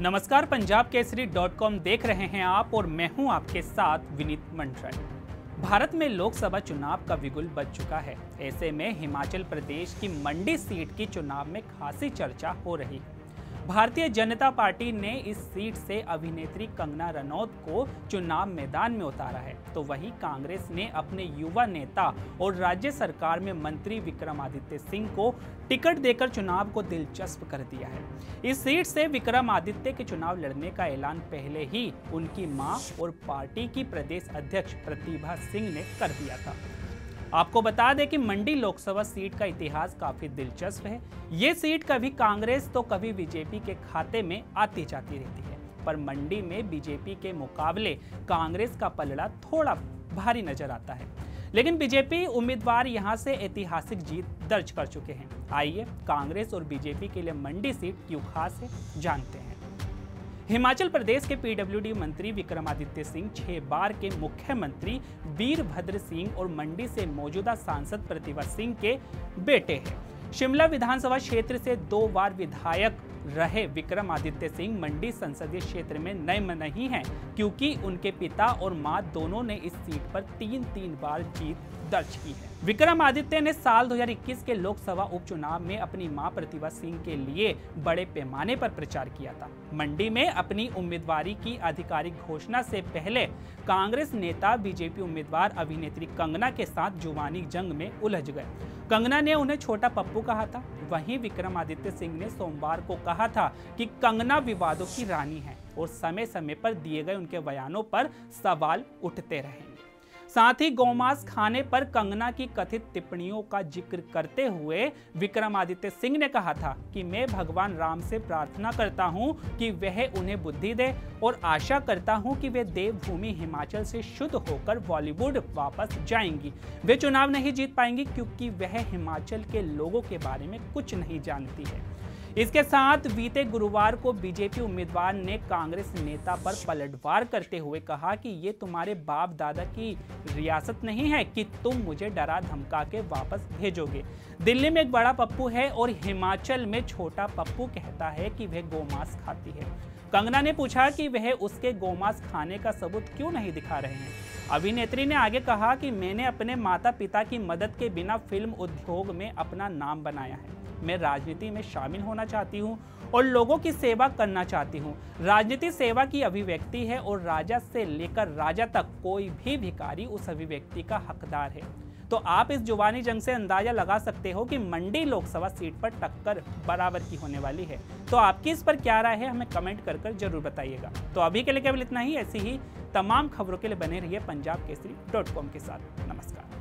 नमस्कार, पंजाब केसरी.com देख रहे हैं आप और मैं हूं आपके साथ विनीत मंडराय। भारत में लोकसभा चुनाव का बिगुल बज चुका है। ऐसे में हिमाचल प्रदेश की मंडी सीट की चुनाव में खासी चर्चा हो रही है। भारतीय जनता पार्टी ने इस सीट से अभिनेत्री कंगना रनौत को चुनाव मैदान में उतारा है, तो वहीं कांग्रेस ने अपने युवा नेता और राज्य सरकार में मंत्री विक्रमादित्य सिंह को टिकट देकर चुनाव को दिलचस्प कर दिया है। इस सीट से विक्रमादित्य के चुनाव लड़ने का ऐलान पहले ही उनकी मां और पार्टी की प्रदेश अध्यक्ष प्रतिभा सिंह ने कर दिया था। आपको बता दें कि मंडी लोकसभा सीट का इतिहास काफी दिलचस्प है। ये सीट कभी कांग्रेस तो कभी बीजेपी के खाते में आती जाती रहती है, पर मंडी में बीजेपी के मुकाबले कांग्रेस का पलड़ा थोड़ा भारी नजर आता है। लेकिन बीजेपी उम्मीदवार यहां से ऐतिहासिक जीत दर्ज कर चुके हैं। आइए कांग्रेस और बीजेपी के लिए मंडी सीट क्यों खास है, जानते हैं। हिमाचल प्रदेश के पीडब्ल्यूडी मंत्री विक्रमादित्य सिंह 6 बार के मुख्यमंत्री वीरभद्र सिंह और मंडी से मौजूदा सांसद प्रतिभा सिंह के बेटे हैं। शिमला विधानसभा क्षेत्र से 2 बार विधायक रहे विक्रमादित्य सिंह मंडी संसदीय क्षेत्र में नए नहीं हैं, क्योंकि उनके पिता और मां दोनों ने इस सीट पर 3 बार जीत दर्ज की है। विक्रमादित्य ने साल 2021 के लोकसभा उपचुनाव में अपनी मां प्रतिभा सिंह के लिए बड़े पैमाने पर प्रचार किया था। मंडी में अपनी उम्मीदवारी की आधिकारिक घोषणा से पहले कांग्रेस नेता बीजेपी उम्मीदवार अभिनेत्री कंगना के साथ जुबानी जंग में उलझ गए। कंगना ने उन्हें छोटा पप्पू कहा था, वहीं विक्रमादित्य सिंह ने सोमवार को कहा था कि कंगना विवादों की रानी है और समय समय पर दिए गए उनके बयानों पर सवाल उठते रहेंगे। साथ ही गौमांस खाने पर कंगना की कथित टिप्पणियों का जिक्र करते हुए विक्रमादित्य सिंह ने कहा था कि मैं भगवान राम से प्रार्थना करता हूं कि वह उन्हें बुद्धि दे और आशा करता हूं कि वे देवभूमि हिमाचल से शुद्ध होकर बॉलीवुड वापस जाएंगी। वे चुनाव नहीं जीत पाएंगी क्योंकि वह हिमाचल के लोगों के बारे में कुछ नहीं जानती है। इसके साथ बीते गुरुवार को बीजेपी उम्मीदवार ने कांग्रेस नेता पर पलटवार करते हुए कहा कि ये तुम्हारे बाप दादा की रियासत नहीं है कि तुम मुझे डरा धमका के वापस भेजोगे। दिल्ली में एक बड़ा पप्पू है और हिमाचल में छोटा पप्पू कहता है कि वह गोमांस खाती है। कंगना ने पूछा कि वह उसके गोमांस खाने का सबूत क्यों नहीं दिखा रहे हैं। अभिनेत्री ने आगे कहा कि मैंने अपने माता पिता की मदद के बिना फिल्म उद्योग में अपना नाम बनाया है। मैं राजनीति में शामिल होना चाहती हूं और लोगों की सेवा करना चाहती हूं। राजनीति सेवा की अभिव्यक्ति है और राजा से लेकर राजा तक कोई भी भिखारी उस अभिव्यक्ति का हकदार है। तो आप इस जुबानी जंग से अंदाजा लगा सकते हो कि मंडी लोकसभा सीट पर टक्कर बराबर की होने वाली है। तो आपकी इस पर क्या राय है, हमें कमेंट कर जरूर बताइएगा। तो अभी के लिए केवल इतना ही। ऐसी ही तमाम खबरों के लिए बने रहिए पंजाब केसरी.com के साथ। नमस्कार।